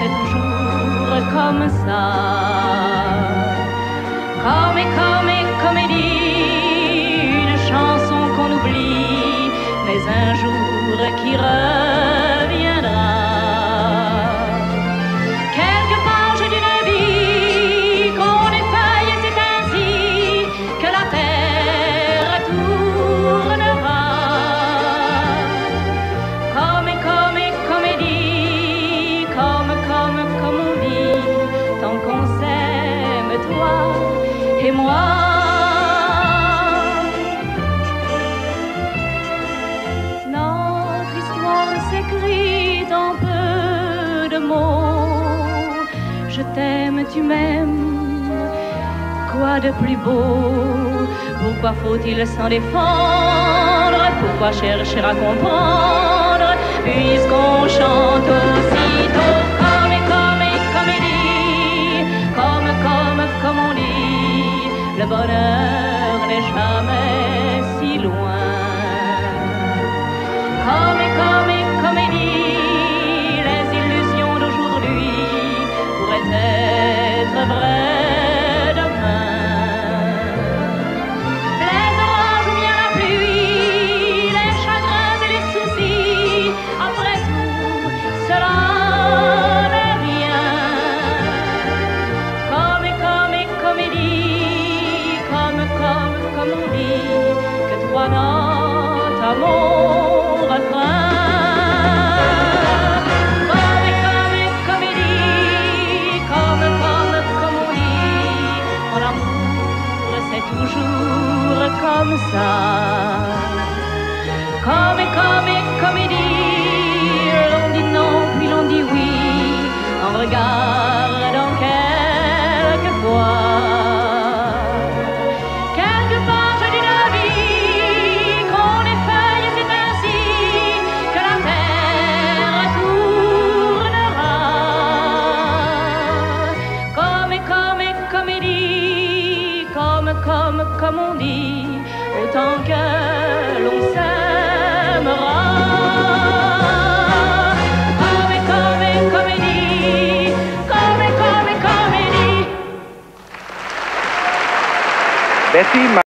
c'est toujours comme ça. Comé-comédie, une chanson qu'on oublie, mais un jour qui reviendra. Quelques pages d'une vie qu'on effeuille, c'est ainsi que la terre tournera. Comédie, comme on dit, tant qu'on s'aime, toi et moi. Notre histoire s'écrit en peu de mots. Je t'aime, tu m'aimes, quoi de plus beau? Pourquoi faut-il s'en défendre? Pourquoi chercher à comprendre, puisqu'on chante aussitôt? Comédie, comme on dit, le bonheur n'est jamais si loin. Comédie, les illusions d'aujourd'hui pourraient être vraies demain. Les orages ou bien la pluie, les chagrins et les soucis, après tout, cela n'est rien. Comédie, comme on dit, que toi notes à mon refrain. Comédie, comme on dit, en amour c'est toujours comme ça. Comédie, l'on dit non puis l'on dit oui, en regardant quelquefois. Comme on dit, autant que l'on s'aimera. Comédie, comédie. Betty